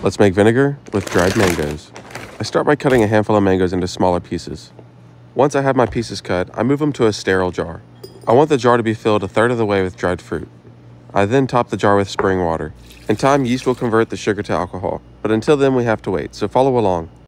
Let's make vinegar with dried mangoes. I start by cutting a handful of mangoes into smaller pieces. Once I have my pieces cut, I move them to a sterile jar. I want the jar to be filled a third of the way with dried fruit. I then top the jar with spring water. In time, yeast will convert the sugar to alcohol, but until then we have to wait, so follow along.